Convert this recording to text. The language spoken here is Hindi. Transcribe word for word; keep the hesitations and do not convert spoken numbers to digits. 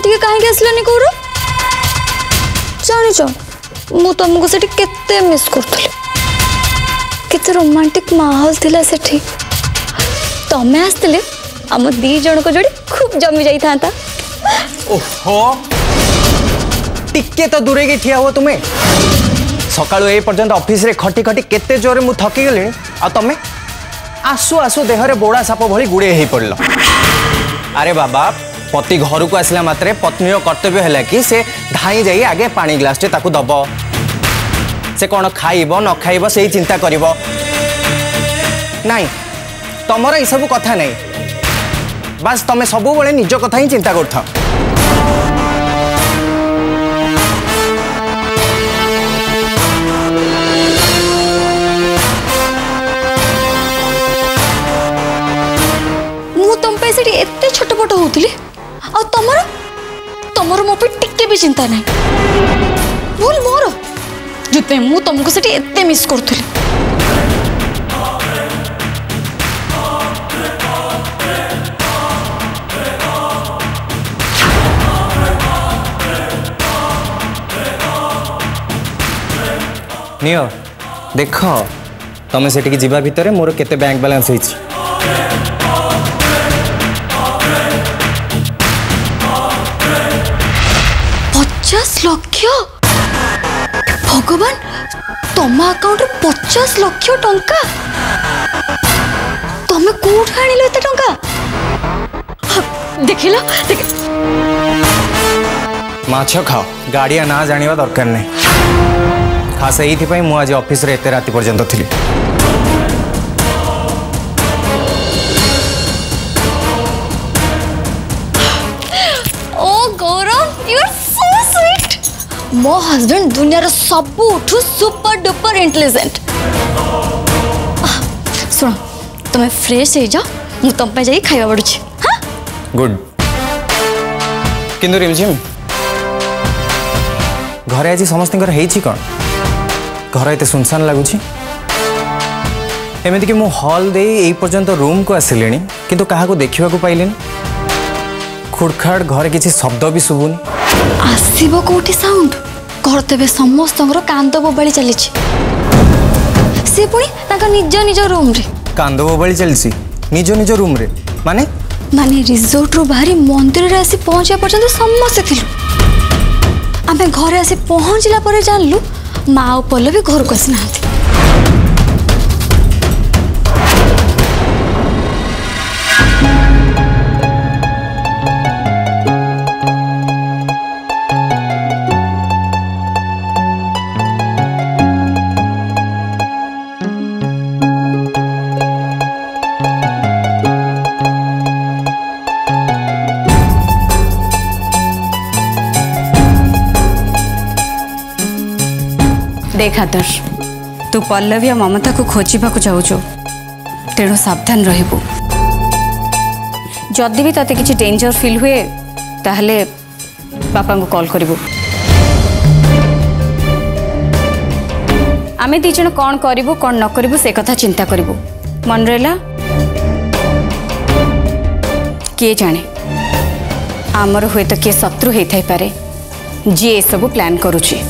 एठी काहे आसलानी कौर जानी मु तुमको सेठी केते मिस करथली केते रोमांटिक माहौल थिला सेठी तमे आसतले हम दी जन को जोड़ी खूब जमी जाई थांता। ओहो टिके तो दूरे के ठिया हो तुम्हें सकाळु ए पर्यंत ऑफिस रे खटी खटी केते जोरे मु थकी गेले आ तमे आसु आसु देहरे बोड़ा साप भली गुड़े हे पड़ल। अरे बाबा पति घर को आसला मात्रे पत्नी कर्तव्य है कि से धाई जाई आगे पानी ग्लास ताकू दब से कौन खाइब न खाइब से चिंता करिब नाई तमर ये सब कथा नहीं बास तमे सबु बळे निज कथा ही चिंता करथा। मु तुम पे सेठी एते छोटपट होतली आ तमर तमर मो पे टिके भी चिंता नहीं भूल मोर जुते मु तुमको सेठी एते मिस करथली। नियो देख तमें सेठी जीवा भितर मोर केते बैंक बैलेंस होइछि पचास लक्ष भगवान तम अकाउंट पचास लक्ष टंका तमे कोठ आनिलो एते टंका देखिलो देख माछ खाओ गाड़िया ना जानिबा दरकार नहीं खास यही मु आज ऑफिस रे एते राति पर्यंत थी। ओ Gaurav you are so sweet मो हस्बैंड दुनिया रो सबुठु सुपर डुपर इंटेलिजेंट। सुन तुम फ्रेश हो जाओ मु तुम पे जाई खाइबा पड़ुछि। हां गुड किंतु रिमझिम घरे आज समस्त हेछि कोन घर एत सुनसान लगुच एमती कि मु हॉल दे यही पर्यंत रूम को आसिले किंतु क्या देखा पाइले खुड़खाड़ घर किसी शब्द भी शुभुनि आसब कौटी साउंड घर तेज समस्त कांद बोबाली चली सी पुणी निज निज रूम रे कांद बोबाली चलसी निज निज रूम रे माने माने रिजोर्ट रू बाहरी मंदिर रे आसी पहुंचा पर्यंत समस्त थिलु आमे घरे आसी पहुंचला परे जानलु माँ और पल्लवी घर को आसी ना देख आदर्श तू पल्लवी और ममता को खोजा जाऊ तेणु सावधान रहबू जदि भी तते किसी डेंजर फील हुए ताहले बापा को कॉल करिबू आमे दी जण कौन करिबू कौन न करिबू से कथा चिंता करिबू मन रहला किए जाने आमर हुए तो किए शत्रु होता पारे जी ए सब प्लान करुची।